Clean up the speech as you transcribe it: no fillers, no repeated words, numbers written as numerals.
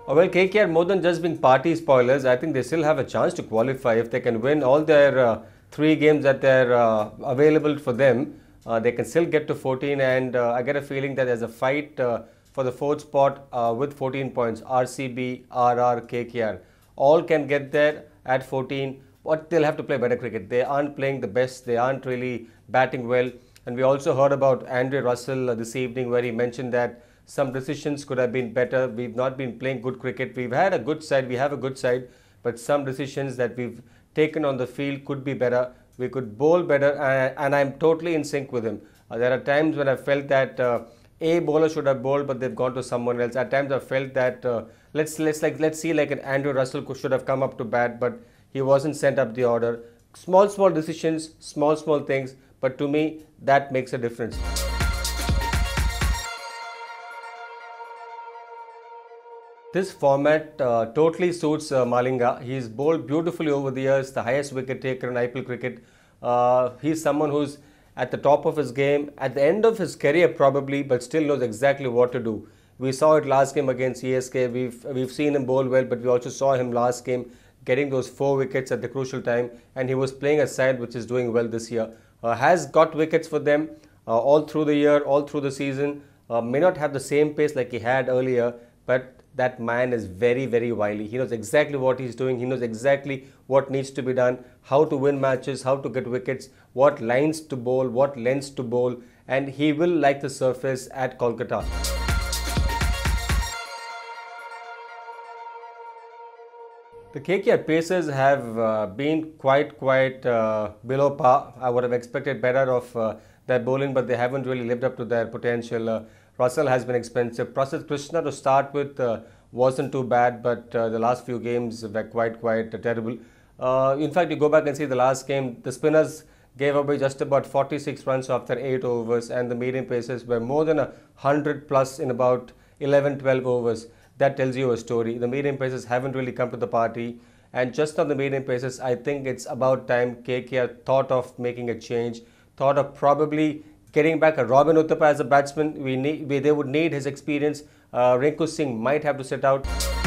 Well, KKR, more than just being party spoilers, I think they still have a chance to qualify. If they can win all their three games that they're available for them, they can still get to 14. And I get a feeling that there's a fight for the fourth spot with 14 points. RCB, RR, KKR all can get there at 14, but they'll have to play better cricket. They aren't playing the best. They aren't really batting well. And we also heard about Andre Russell this evening, where he mentioned that some decisions could have been better. We've not been playing good cricket. We've had a good side. We have a good side. But some decisions that we've taken on the field could be better. We could bowl better. And I'm totally in sync with him. There are times when I felt that a bowler should have bowled, but they've gone to someone else. At times I felt that let's see like an Andrew Russell should have come up to bat, but he wasn't sent up the order. Small decisions, small things. But to me, that makes a difference. This format totally suits Malinga. He's bowled beautifully over the years, the highest wicket taker in IPL cricket. He's someone who's at the top of his game, at the end of his career probably, but still knows exactly what to do. We saw it last game against CSK. We've seen him bowl well, but we also saw him last game getting those 4 wickets at the crucial time, and he was playing a side which is doing well this year. Has got wickets for them all through the year, all through the season. May not have the same pace like he had earlier, but that man is very wily. He knows exactly what he's doing. He knows exactly what needs to be done, how to win matches, how to get wickets, what lines to bowl, what lengths to bowl, and he will like the surface at Kolkata. The KKR Pacers have been quite below par. I would have expected better of their bowling, but they haven't really lived up to their potential. Russell has been expensive. Prasidh Krishna to start with wasn't too bad, but the last few games were quite terrible. In fact, you go back and see the last game, the spinners gave away just about 46 runs after 8 overs, and the medium pacers were more than 100 plus in about 11-12 overs. That tells you a story. The medium pacers haven't really come to the party, and just on the medium pacers, I think it's about time KKR thought of making a change, thought of probably getting back a Robin Uthappa as a batsman. They would need his experience. Rinku Singh might have to sit out.